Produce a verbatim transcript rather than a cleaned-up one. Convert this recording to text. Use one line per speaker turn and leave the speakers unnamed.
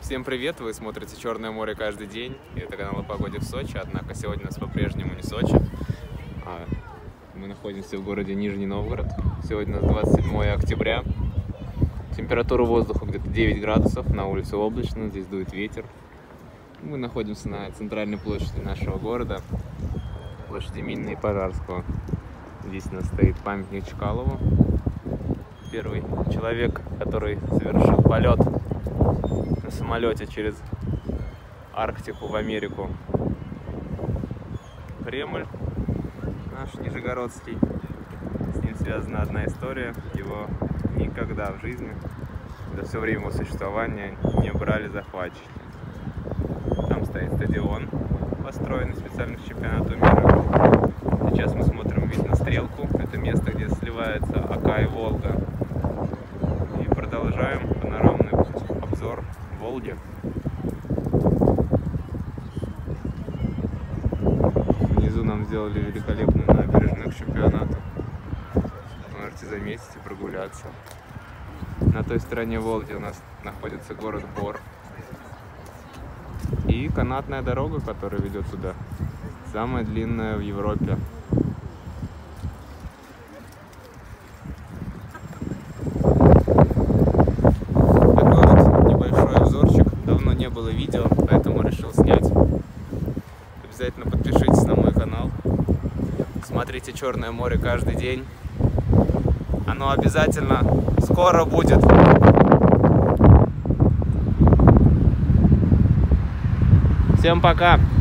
Всем привет! Вы смотрите Черное море каждый день. И это канал о погоде в Сочи. Однако сегодня у нас по-прежнему не Сочи. А мы находимся в городе Нижний Новгород. Сегодня у нас двадцать седьмое октября. Температура воздуха где-то девять градусов. На улице облачно, здесь дует ветер. Мы находимся на центральной площади нашего города, площади Минина и Пожарского. Здесь у нас стоит памятник Чкалову. Первый человек, который совершил полет на самолете через Арктику в Америку. Кремль наш нижегородский. С ним связана одна история. Его никогда в жизни, за все время его существования, не брали захватчики. Там стоит стадион, построенный специально к чемпионату мира. Сейчас мы смотрим вид на Стрелку. Это место, где сливается Ока и Волга. И продолжаем панорамный обзор Волги. Внизу нам сделали великолепную набережную к чемпионату. Можете заметить и прогуляться. На той стороне Волги у нас находится город Бор. И канатная дорога, которая ведет туда. Самая длинная в Европе. Не было видео, поэтому решил снять. Обязательно подпишитесь на мой канал. Смотрите Черное море каждый день. Оно обязательно скоро будет. Всем пока!